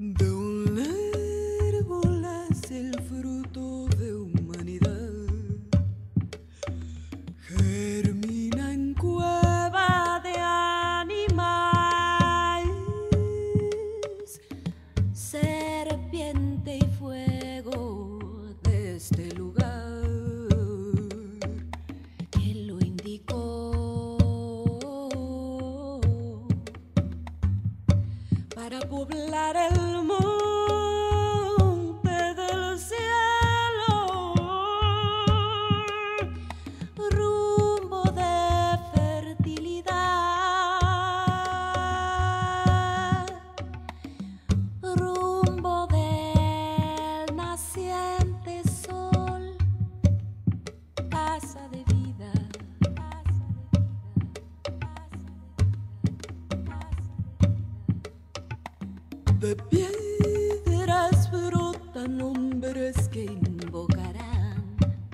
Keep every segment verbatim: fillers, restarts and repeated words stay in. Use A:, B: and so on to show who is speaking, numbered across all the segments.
A: De un árbol nace el fruto de humanidad, germina en cueva de animales, serpiente y fuego de este lugar, él lo indicó para poblar el monte del cielo, rumbo de fertilidad, rumbo del naciente sol, casa de vida, casa de vida, casa de vida, casa de vida. De piedras brotan hombres que invocarán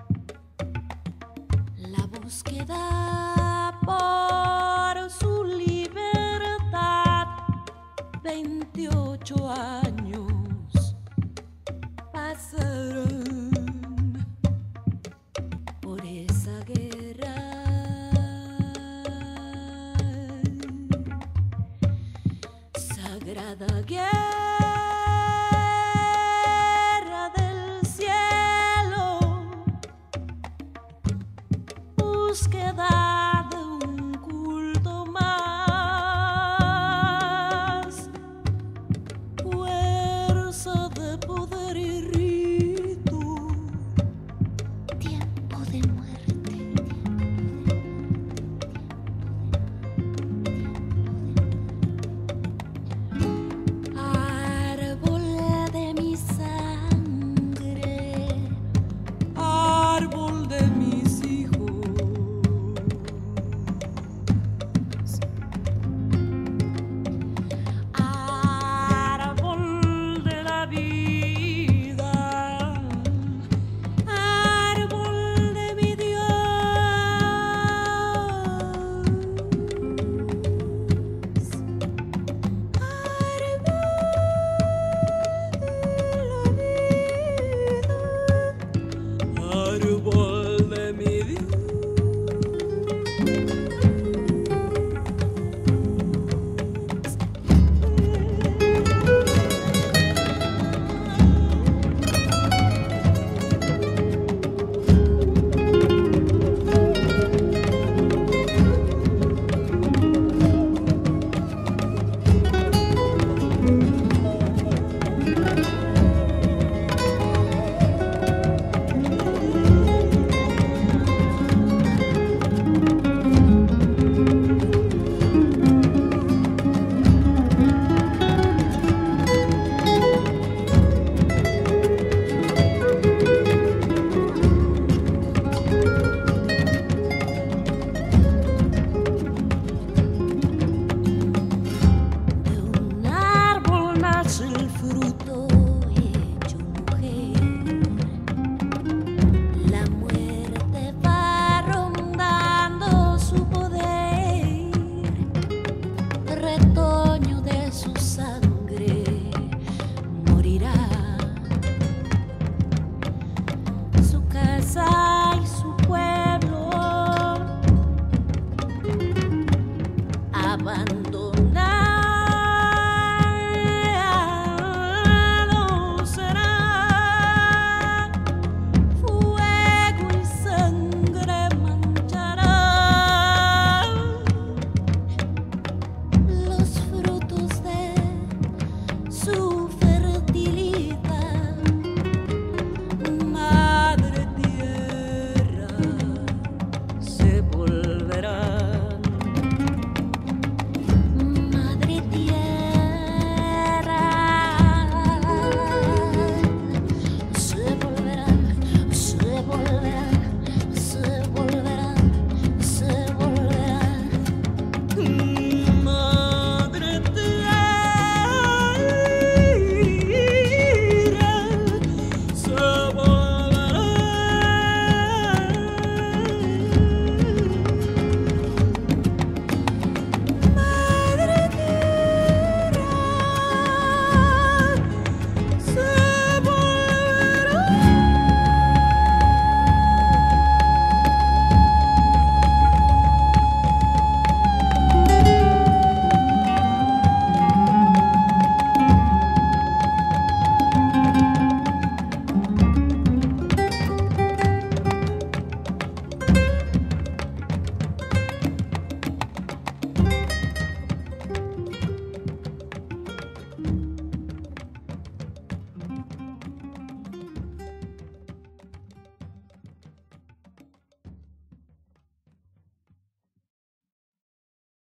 A: la búsqueda por su libertad. Veintiocho años pasarán por esa guerra, sagrada guerra del cielo, búsqueda de un culto más, fuerza de poder y rito, tiempo de muerte, árbol de mi sangre, árbol de mis hijos, árbol de la vida, árbol de mi Dios, árbol de mi Dios. Abandonado será, fuego y sangre manchará los frutos de su